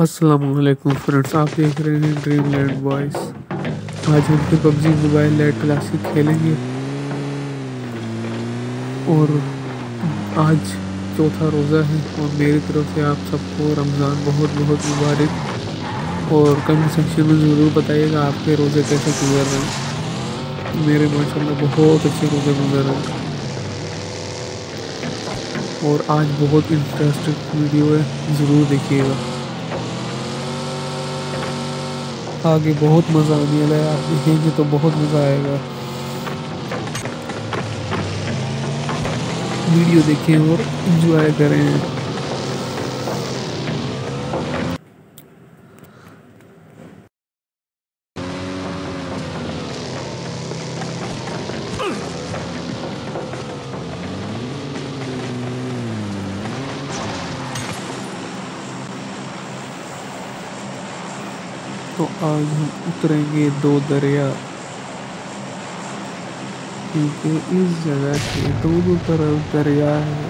अस्सलामुअलैकुम फ्रेंड्स, आप देख रहे हैं ड्रीमलैंड बॉयज़। आज हम फिर पबजी मोबाइल लाइट क्लासिक खेलेंगे और आज चौथा रोज़ा है और मेरी तरफ से आप सबको रमज़ान बहुत बहुत मुबारक। और कमेंट सेक्शन में ज़रूर बताइएगा आपके रोज़े कैसे गुजर रहे हैं। मेरे माशाल्लाह बहुत अच्छे रोज़े गुजर रहे हैं और आज बहुत इंटरेस्टिंग वीडियो है, ज़रूर देखिएगा। आगे बहुत मज़ा आने वाला है, आप देखेंगे तो बहुत मज़ा आएगा। वीडियो देखें और एंजॉय करें। तो आज हम उतरेंगे 2 दरिया, क्योंकि इस जगह के दोनों तरफ दरिया है।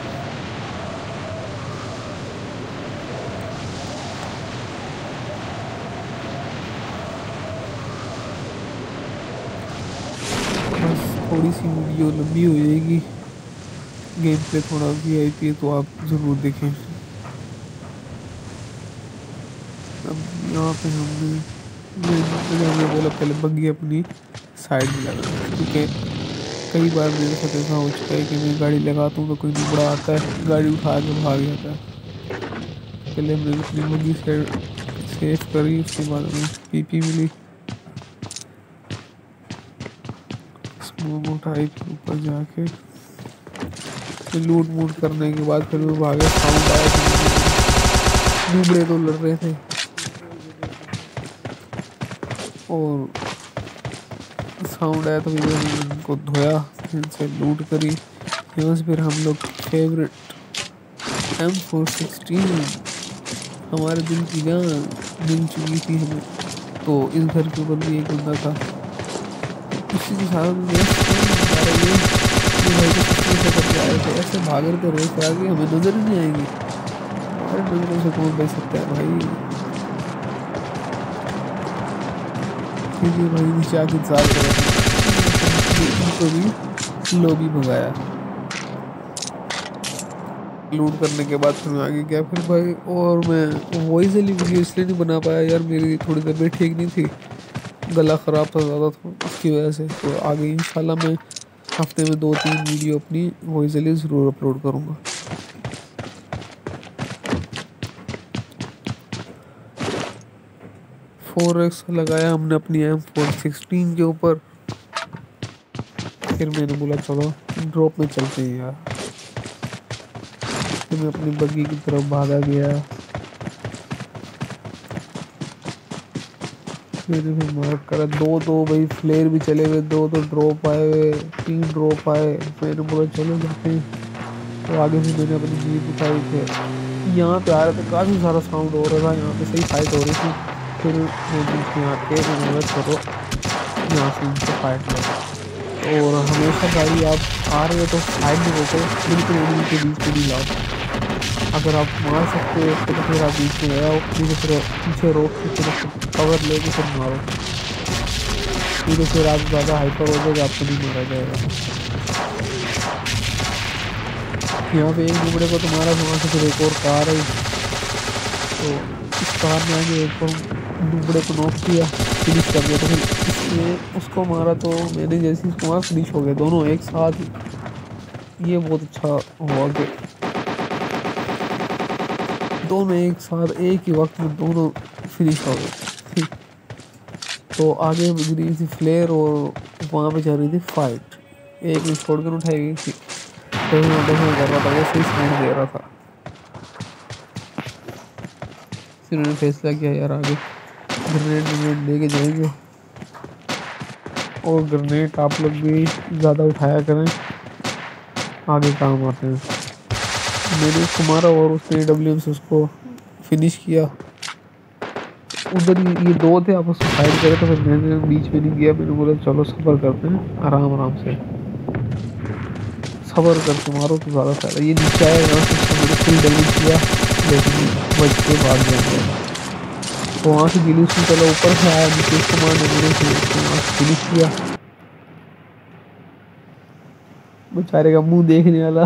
बस थोड़ी सी वीडियो लंबी हो जाएगी, गेम प्ले थोड़ा VIP है तो आप ज़रूर देखें। अब यहाँ पे हमने बोला पहले बग्गी अपनी साइड में लगा, क्योंकि कई बार मेरे साथ ऐसा हो चुका है कि मैं गाड़ी लगाता हूँ तो कोई दुबड़ा आता है, गाड़ी उठा के भाग जाता है। पहले मैंने अपनी बग्गी सेफ करी, उसके बाद हमें PP मिली। स्मोक उठाई, फिर ऊपर जाके फिर लूट मूट करने के बाद फिर वो भागे। साउंड आया, दुबड़े तो लड़ रहे थे और साउंड आया तो फिर उनको धोया, फिर से लूट करी। यहाँ से फिर हम लोग फेवरेट M416 हमारे दिल की जान मिल चुकी थी हमें। तो इस घर के ऊपर भी एक बंदा था, उसी के साथ ऐसे भाग रहे थे रोज आगे, हमें नजर ही नहीं आएंगे। हमारे नजरों से कौन बच सकता है भाई। भाई नीचे आके इंतजार कर रहे थे, उनको भी लोबी भगाया। लूट करने के बाद फिर मैं आगे गया फिर भाई। और मैं वॉइस वाली वीडियो इसलिए नहीं बना पाया यार, मेरी थोड़ी तबीयत ठीक नहीं थी, गला ख़राब था ज़्यादा, तो उसकी वजह से। तो आगे इंशाल्लाह मैं हफ्ते में 2-3 वीडियो अपनी वॉइस वाली ज़रूर अपलोड करूँगा। फोरेक्स लगाया हमने अपनी M416 के ऊपर। फिर मैंने बोला चलो ड्रॉप में चलते हैं यार। फिर मैं अपनी बग्गी की तरफ भागा गया। मैंने फिर मार्क करा, 2 भाई फ्लेयर भी चले हुए, 2 ड्रॉप आए हुए, 3 ड्रॉप आए। मैंने बोला चलो जाते हैं। तो आगे से मैंने अपनी जीप उठाई थे, यहाँ पे आ रहा था, काफ़ी सारा साउंड हो रहा था, यहाँ पे सही फाइट हो रही थी। फिर मैं बीच में आके मैंने करो यहाँ से इनसे फाइट लगा। और हमेशा गाड़ी आप आ रहे हो तो साइड में रोको, बिल्कुल उनके बीच में नहीं लाओ। अगर आप मार सकते हो उसको तो फिर आप बीच में आओ, फिर पीछे रोक के फिर उसको कवर लेके फिर मारो। फिर आप ज़्यादा हाइपर हो जाएगा, आपको नहीं मारा जाएगा। यहाँ पे एक दुबड़े को तो मारा, वहाँ से फिर एक और कार आई, तो इस कार में आगे एक और दुबड़े को नॉक किया, फिनिश कर दिया। तो फिर इसने उसको मारा तो मैंने जैसे उसको मारा फिनिश हो गया दोनों एक साथ। ये बहुत अच्छा हुआ कि दोनों एक साथ एक ही वक्त में दोनों फिनिश हो गए। तो आगे गिरी थी फ्लेयर और वहाँ पे चल रही थी फाइट। एक ने छोड़ कर उठाई गई थी, तो कर रहा था, वो सही साउंड दे रहा था। फिर मैंने फैसला किया यार आगे ग्रेनेड लेके जाएंगे, और ग्रेनेड आप लोग भी ज़्यादा उठाया करें, आगे काम आते हैं। मैंने उसको मारा और उसने AWM से उसको फिनिश किया। उधर ये 2 थे, आपस में फाइट करे, तो फिर मैंने बीच में नहीं गया। मैंने बोला चलो सफ़र करते हैं, आराम से सफ़र करके मारो तो ज़्यादा फायदा। ये नीचे आया, यहाँ से मैंने फुल डैमेज किया, लेकिन बच के भाग गया। तो वहाँ से गिली सूट वाला ऊपर से आया, नीतीश कुमार ने मेरे से वहाँ से फिनिश किया, बेचारे का मुंह देखने वाला।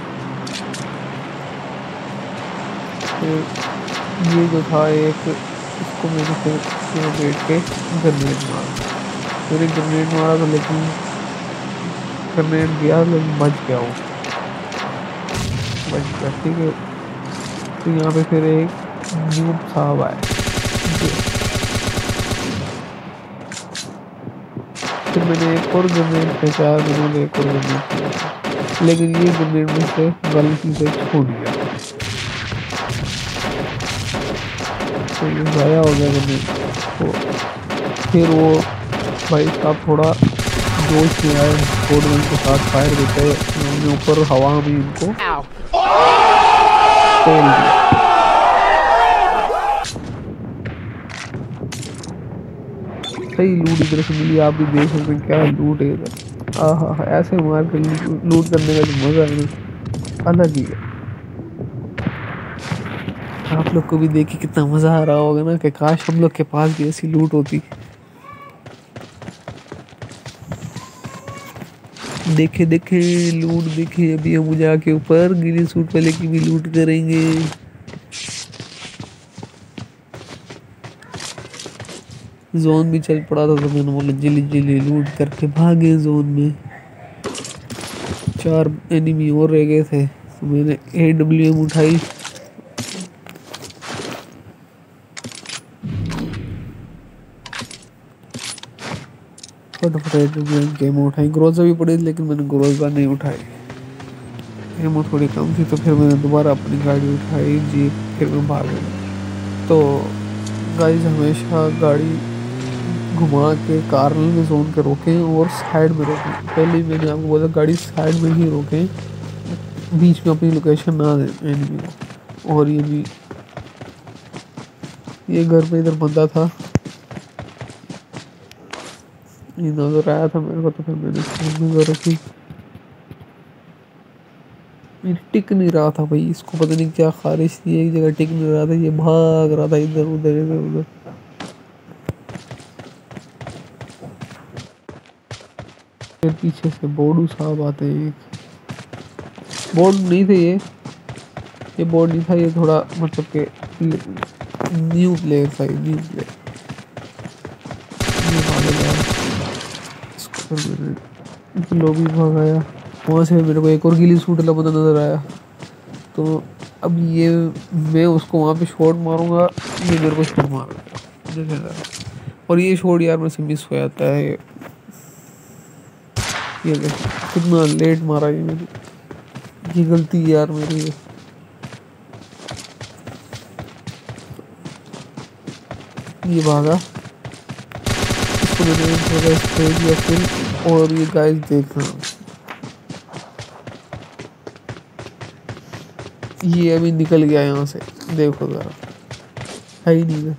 फिर ये जो था एक, इसको मैंने फिर यहाँ बैठ के ग्रेनेड मारा। मैंने ग्रेनेड मारा था लेकिन ग्रेनेड गया, लेकिन बच गया वो, बच गया। ठीक है, तो यहाँ पे फिर एक न्यूब साहब आए, फिर मैंने एक और ग्रेनेड फेंका, मैंने एक और ग्रेनेड फेंका, लेकिन ये ग्रेनेड में से गलती से छूट गया, तो ये ज़ाया हो गया ग्रेनेड। तो फिर वो भाई साहब थोड़ा जोश में आए, स्पोर्ट गन के साथ फायर देते, हमने ऊपर हवा में इनको तोड़ दिया। सही लूट इधर से मिली, आप भी देख सकते हैं क्या लूट है इधर। आहा, ऐसे मार के लूट करने का जो मजा है ना, अलग ही है। आप लोग को भी देख के कितना मजा आ रहा होगा ना, कि काश हम लोग के पास भी ऐसी लूट होती। देखे देखे लूट देखे, अभी हम जाके ऊपर गिली सूट वाले की भी लूट करेंगे। जोन भी चल पड़ा था, तो मैंने बोला जल्दी जल्दी लूट करके भागे जोन में। 4 एनिमी और रह गए थे, तो मैंने AWM उठाई, फटाफट AWM की एमो उठाई। ग्रोजा भी पड़ी लेकिन मैंने ग्रोजा नहीं उठाई, एमो थोड़ी कम थी, तो फिर मैंने दोबारा अपनी गाड़ी उठाई जीप, फिर मैं भाग गया। तो गाइस हमेशा गाड़ी घुमा के कार्नल जोन के रोकें और साइड में रोकें। पहले ही मैंने आपको बोला गाड़ी साइड में ही रोकें, बीच में अपनी लोकेशन ना दें एनिमी को। और ये भी, ये घर पे इधर बंदा था, ये नजर आया था मेरे को, तो फिर मैंने नजर रखी। ये टिक नहीं रहा था भाई, इसको पता नहीं क्या खारिश थी, एक जगह टिक नहीं रहा था, ये भाग रहा था इधर उधर इधर उधर। फिर पीछे से बोर्डू साहब आते हैं। बोर्ड नहीं थे ये बोर्ड नहीं था, ये थोड़ा मतलब के न्यू प्लेयर था, न्यू प्लेयर। ये भागे गया, इसको फिर मैंने लॉबी भगाया। वहाँ से मेरे को एक और गिली सूट वाला बंदा नजर आया, तो अब ये मैं उसको वहाँ पे शॉट मारूंगा, ये मेरे को शॉट मारेगा, और ये शॉट यार मेरे से मिस हो जाता है। ये कितना लेट मारा ये मेरी, ये गलती यार मेरी है। ये भागा, इसको मैंने थोड़ा स्प्रे दिया फिर। और ये गाइस देखना, ये अभी निकल गया यहाँ से, देखो जरा, है ही नहीं है।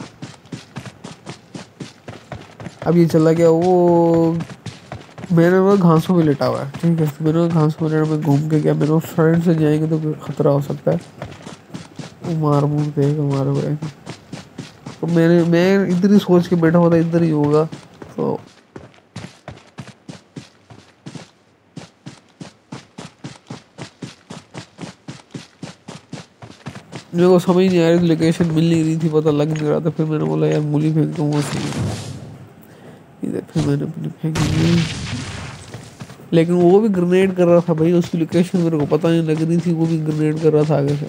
अब ये चला गया, वो मैंने वो घासों में लेटा हुआ है, ठीक है, मैंने घासों में घूम के गया, मेरे फ्रेंड से जाएंगे तो खतरा हो सकता है, वो मार मूर देगा मारे हुए। तो मैं इधर ही सोच के बैठा हुआ था, इधर ही होगा। तो मेरे को समझ नहीं आ रही थी, लोकेशन मिल नहीं रही थी, पता लग नहीं रहा था। फिर मैंने बोला यार मूली फेंक दूँ वो सही, इधर फिर मैंने अपनी फेंकी, लेकिन वो भी ग्रेनेड कर रहा था भाई, उसकी लोकेशन मेरे को पता नहीं लग रही थी, वो भी ग्रेनेड कर रहा था आगे से।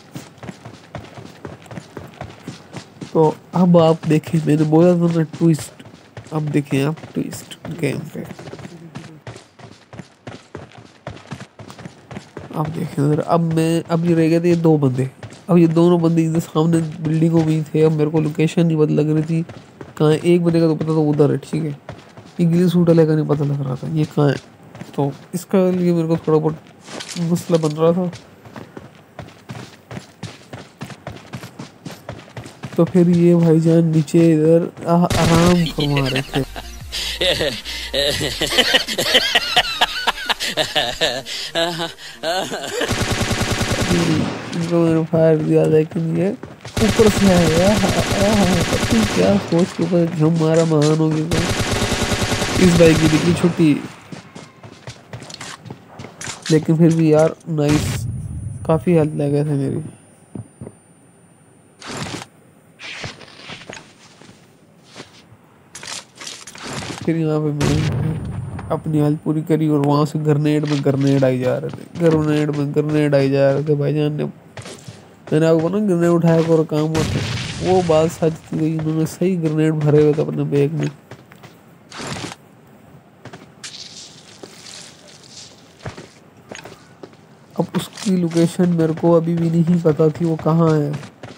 तो अब आप देखें, मैंने बोला था ना ट्विस्ट, अब देखें आप ट्विस्ट गेम पे, अब देखें। अब ये रह गए थे ये 2 बंदे, अब ये दोनों बंदे इधर सामने बिल्डिंगों में ही थे। अब मेरे को लोकेशन नहीं पता लग रही थी कहाँ है, एक बंदे का तो पता था उधर है, ठीक है, ये गिली सूट वाले का नहीं पता लग रहा था ये कहाँ है। तो इसका लिए मेरे को थोड़ा बहुत मसला बन रहा था। तो फिर ये भाईजान नीचे इधर आराम फरमा रहे थे। को मैंने फायर दिया, लेकिन ये ऊपर से आया। पता नहीं क्या सोच के ऊपर जम मारा, महान हो गया। इस भाई की भी छुट्टी, लेकिन फिर भी यार नाइस, काफ़ी हेल्प लगे थे मेरी। फिर यहाँ पे मैं अपनी हेल्थ पूरी करी और वहाँ से ग्रेनेड आई जा रहे थे, ग्रेनेड आई जा रहे थे। भाईजान ने, मैंने आपको बोला ग्रेनेड उठाया और काम होते, वो बात सच थी। उन्होंने सही ग्रेनेड भरे हुए थे अपने बैग में। अब उसकी लोकेशन मेरे को अभी भी नहीं पता थी, वो कहाँ है।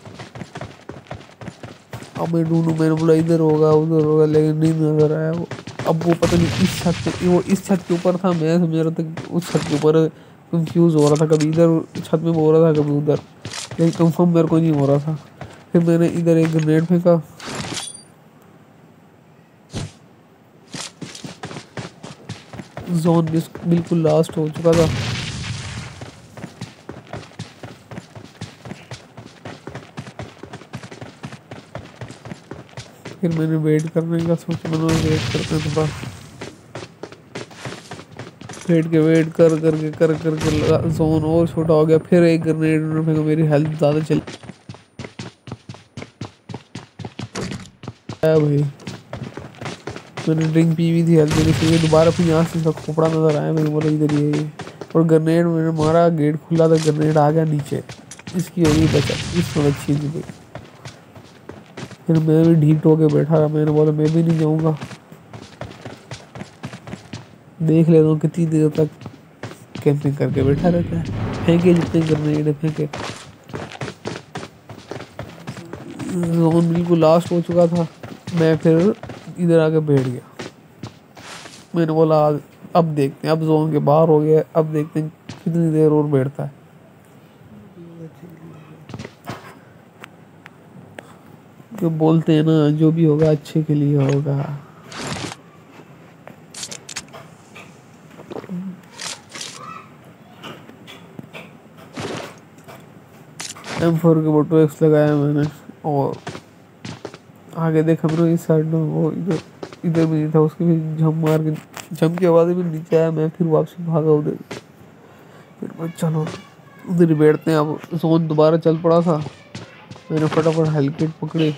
अब मैं ढूंढूं, मैंने बोला इधर होगा उधर होगा, लेकिन नहीं नजर आया वो। अब वो पता नहीं इस छत पे, वो इस छत के ऊपर था, मैं समझ रहा था उस छत के ऊपर, कंफ्यूज हो रहा था, कभी इधर छत में बोल रहा था कभी उधर, लेकिन कंफर्म मेरे को नहीं हो रहा था। फिर मैंने इधर एक ग्रेनेड फेंका, जोन बिल्कुल लास्ट हो चुका था। फिर मैंने वेट करने का सोचा, मैंने वेट करते हैं थोड़ा, वेट करके जोन और छोटा हो गया। फिर एक ग्रेनेड फेंका, मेरी हेल्थ ज़्यादा चली भाई। मैंने ड्रिंक पी हुई थी, हेल्थ देनी चाहिए। दोबारा फिर यहाँ से इसका खोपड़ा नजर आया, मैंने बोला इधर ये, और ग्रेनेड मैंने मारा, गेट खुला था, ग्रेनेड आ गया नीचे। इसकी होगी बचा, इसमें अच्छी थी भाई। फिर मैं भी ढीठ होके बैठा रहा, मैंने बोला मैं भी नहीं जाऊँगा, देख लेता हूँ कितनी देर तक कैंपिंग करके बैठा रहता है। फेंके जितने ग्रेनेड फेंके, जोन बिल्कुल लास्ट हो चुका था। मैं फिर इधर आके बैठ गया, मैंने बोला अब देखते हैं, अब जोन के बाहर हो गया, अब देखते हैं कितनी देर और बैठता है। जो बोलते हैं ना, जो भी होगा अच्छे के लिए होगा। M4 के बोटो एक्स लगाया मैंने, और आगे देखा मैंने इस साइड में, वो इधर भी नहीं था, उसके भी जम की आवाज़ भी नीचे आया। मैं फिर वापसी भागा उधर, फिर मैं चलो उधर ही बैठते हैं। अब जोन दोबारा चल पड़ा था, मैंने फटाफट हेलमेट पकड़े,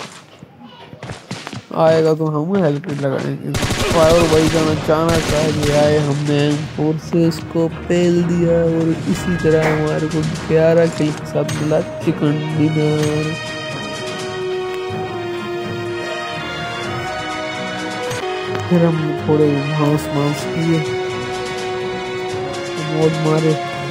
आएगा तो हम हेलमेट लगाएंगे। फायर भाई जान अचानक आ गया है, हमने फोर्सेस को पेल दिया, और इसी तरह हमारे को 11 किल के साथ मिला चिकन डिनर। फिर हम थोड़े मांस किए, मौज मारे।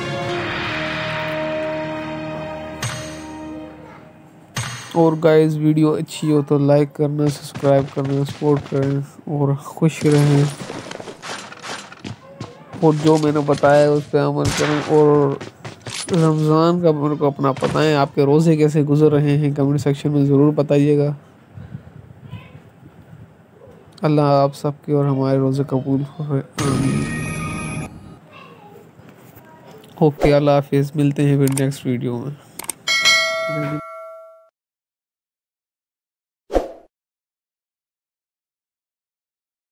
और गाइस वीडियो अच्छी हो तो लाइक करना, सब्सक्राइब करना, सपोर्ट करें और खुश रहें, और जो मैंने बताया उस पर अमल करें। और रमज़ान का मेरे को अपना पता है, आपके रोज़े कैसे गुजर रहे हैं कमेंट सेक्शन में ज़रूर बताइएगा। अल्लाह आप सबके और हमारे रोज़े कबूल हो। ओके, अल्लाह हाफिज़, मिलते हैं फिर नेक्स्ट वीडियो में।